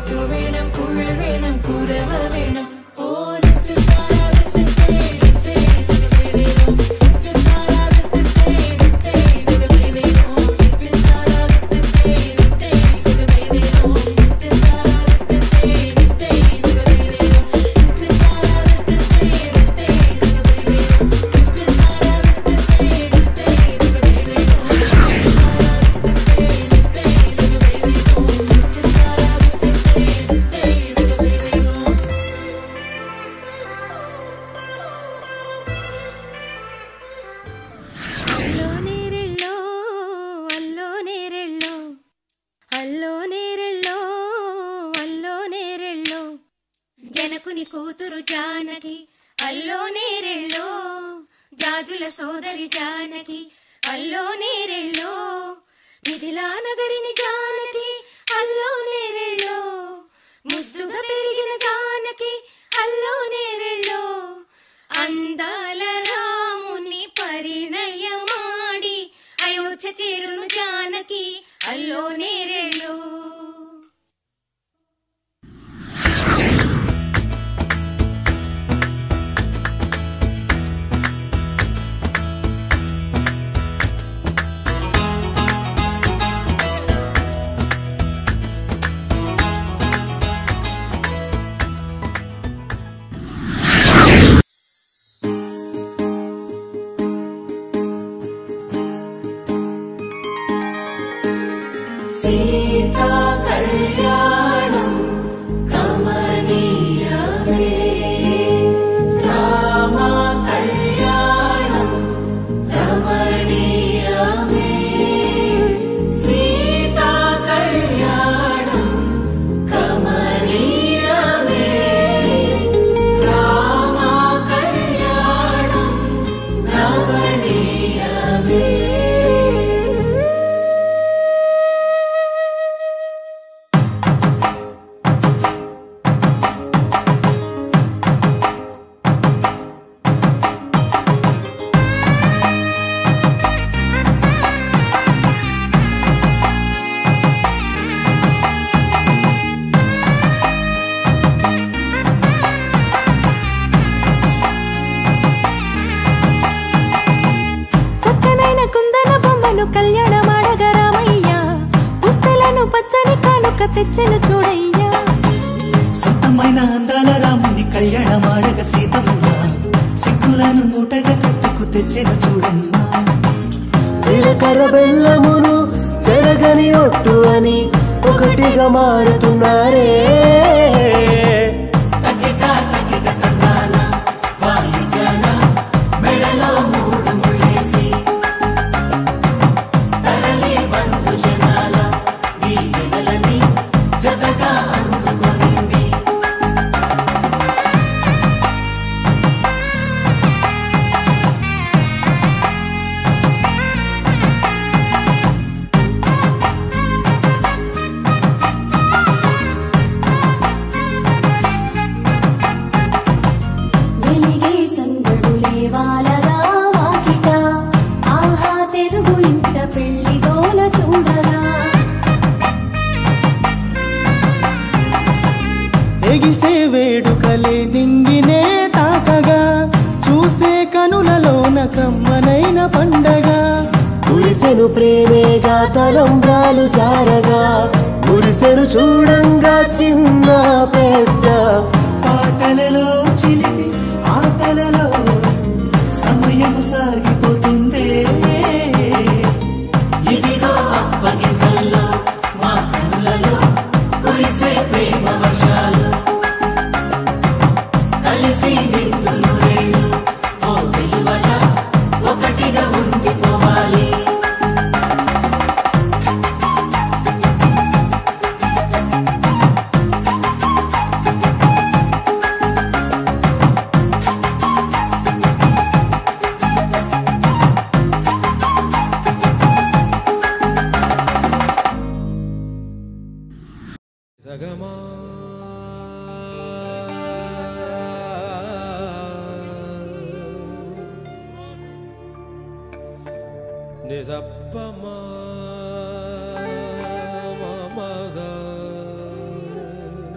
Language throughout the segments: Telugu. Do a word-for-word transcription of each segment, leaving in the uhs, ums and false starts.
జనకుని కూతురు జానకి అల్లో నేరెళ్ళో, జాజుల సోదరి జానకి అల్లో నేరెళ్ళో, మిథిలా నగరిని జానకి అల్లో నేరెళ్ళో, ముద్దుగా పెరిగిన జానకి అల్లో నేరెళ్ళో, అందాల రాముని పరిణయమాడి అయోధ్య చేరును జానకి అల్లో నేరెళ్ళో. सीता कल्याणं कमनीयमे, राम कल्याणं रमणीयमे, सीता कल्याणं कमनीयमे, राम कल्याणं रमणीयमे. కళ్యాణ మాడగ రామయ్య, పుస్తలను పచ్చని కానుక తెచ్చెను చూడయ్యా. సొంతమైన అందాల రాముని కళ్యాణ మాడగ సీతమ్మ, సిగ్గులను మూటగా కట్టుకు తెచ్చెను చూడమ్మా. జీలకర్ర బెల్లమును చెరగని ఒట్టు అని ఒకటిగా మారుతున్నారే. మెడలో మూడు ముళ్ళేసి తరలి బంధు జనాల దీవెనలని జతగా అందుకొనింది. వెలిగే సందడులే వాలగా వాకిట, ఆహా తెలుగు ఇంట పెళ్లి గోల చూడగా. ఎగిసే వేడుకలే నింగినే తాకగా, చూసే కనులలోన కమ్మనైన పండగ. కురిసెను ప్రేమేగా తలంబ్రాలు జారగా, మురిసెను చూడంగా చిన్న పెద్ద. పాటలలో చిలిపి ఆటలలో సమయము సాగిపోతుందే. ఇదిగో అప్పగింతల్లో మా కనులలో కురిసే ప్రేమ వర్షాలు, కలిసి నిండు నూరేళ్ళు ఓ వెలువల ఒకటిగా ఉండిపోవాలి. సగమా నిజప్పమా మమగా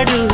పాడు